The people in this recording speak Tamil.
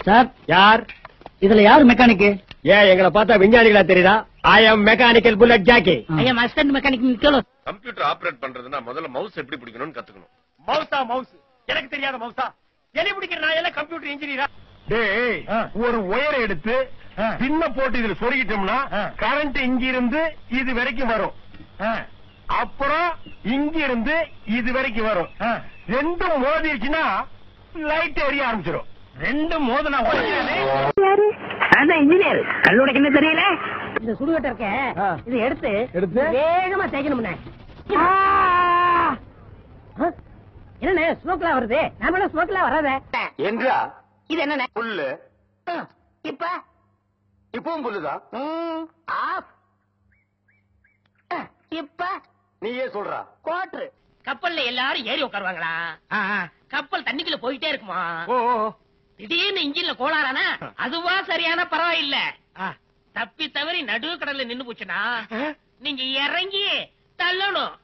சார் யார் இதுல யாரு மெக்கானிக்? ஏன் எங்களை பார்த்தா விஞ்ஞானிகளா தெரியுதா? I am mechanical bullet jockey. I am assistant mechanic Nicolo. Computer operate பண்றதுன்னா முதல்ல மவுஸ் எப்படி பிடிக்கணும்னு கத்துக்கணும். மவுஸ் எனக்கு தெரியாத மவுஸா? எலி பிடிக்கிற நான் எல்லாம் கம்ப்யூட்டர் இன்ஜினியரா? டேய், ஒரு ஒயரை எடுத்து பின்ன போட்டு இதுல சொருகிட்டோம்னா கரண்ட் இங்க இருந்து இது வரைக்கும் வரும். அப்புறம் இங்க இருந்து இது வரைக்கும் வரும். ரெண்டும் மோதிருச்சுன்னா லைட் எரிய ஆரம்பிச்சிடும். ரெண்டும் மோதனா இன்ஜினியர் கல்லூடைக்கு என்ன தெரியல. இந்த சுடுகட்டை இருக்க இது எடுத்து வேகமா தேய்க்கணும். என்ன ஸ்மோக்ல வருது? நாம ஸ்மோக்ல வராத என்றா இது என்ன புல்லு. இப்ப இப்பவும் புல்லுதான். இப்ப நீயே சொல்றா. கோட்ரு கப்பல்ல எல்லாரும் ஏறி உட்காருவாங்களா? கப்பல் தண்ணிக்குள்ள போயிட்டே இருக்குமா? திடீர்னு இன்ஜின்ல கோளாறானா அதுவா சரியான பரவாயில்ல. தப்பி தவறி நடு கடல்ல நின்னு போச்சுன்னா நீங்க இறங்கி தள்ளணும்.